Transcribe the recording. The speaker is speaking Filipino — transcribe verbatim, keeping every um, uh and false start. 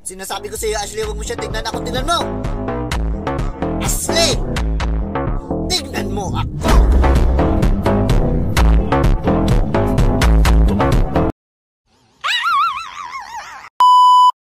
Sinasabi ko sa iyo, Ashley, huwag mo siya tignan. Ako, tignan mo! Ashley! Tignan mo ako!